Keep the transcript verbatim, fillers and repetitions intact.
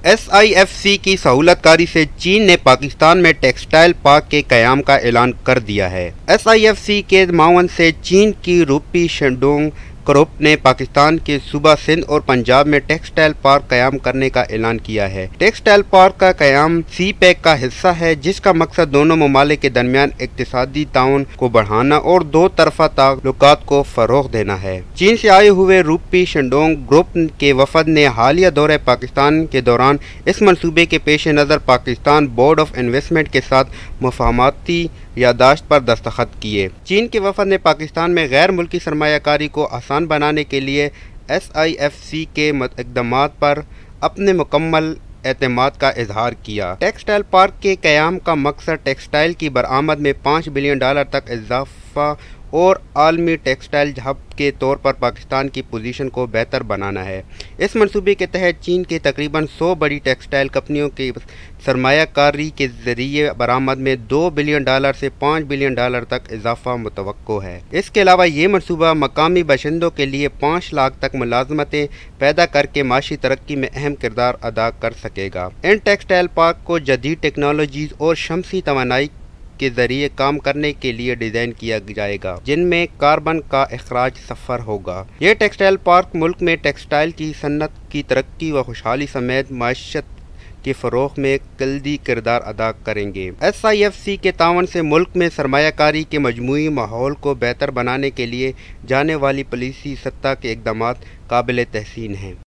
S I F C کی سہولت کاری سے چین نے پاکستان میں ٹیکسٹائل پارک کے قیام کا اعلان کر دیا ہے۔ ایس آئی ایف سی کے معاون سے چین کی روپی شینڈونگ گروپ نے پاکستان کے صوبہ سندھ اور پنجاب میں ٹیکسٹائل پارک قیام کرنے کا اعلان کیا ہے۔ ٹیکسٹائل پارک کا قیام سی پیک کا حصہ ہے، جس کا مقصد دونوں ممالک کے درمیان اقتصادی تعاون کو بڑھانا اور دو طرفہ تعلقات کو فروغ دینا ہے۔ چین سے آئے ہوئے روپی شینڈونگ گروپ کے وفد نے حالیہ دورہ پاکستان کے دوران اس منصوبے کے پیش نظر پاکستان بورڈ آف انویسٹمنٹ کے ساتھ مفاہمتی یادداشت پر دستخط کیے۔ چین کے وفد نے پاکستان میں غیر ملکی سرمایہ کاری کو آسان بنانے کے لیے ایس آئی ایف سی کے اقدامات پر اپنے مکمل اعتماد کا اظہار کیا۔ ٹیکسٹائل پارک کے قیام کا مقصد ٹیکسٹائل کی برآمد میں پانچ بلین ڈالر تک اضافہ اور عالمی ٹیکسٹائل ہب کے طور پر پاکستان کی پوزیشن کو بہتر بنانا ہے۔ اس منصوبے کے تحت چین کے تقریباً سو بڑی ٹیکسٹائل کمپنیوں کی سرمایہ کاری کے ذریعے برآمد میں دو بلین ڈالر سے پانچ بلین ڈالر تک اضافہ متوقع ہے۔ اس کے علاوہ یہ منصوبہ مقامی باشندوں کے لیے پانچ لاکھ تک ملازمتیں پیدا کر کے معاشی ترقی میں اہم کردار ادا کر سکے گا۔ ان ٹیکسٹائل پارک کو جدید ٹیکنالوجیز اور شمسی توانائی کے ذریعے کام کرنے کے لیے ڈیزائن کیا جائے گا، جن میں کاربن کا اخراج صفر ہوگا۔ یہ ٹیکسٹائل پارک ملک میں ٹیکسٹائل کی صنعت کی ترقی و خوشحالی سمیت معیشت کے فروغ میں کلیدی کردار ادا کریں گے۔ ایس آئی ایف سی کے تعاون سے ملک میں سرمایہ کاری کے مجموعی ماحول کو بہتر بنانے کے لیے جانے والی پالیسی سطح کے اقدامات قابل تحسین ہیں۔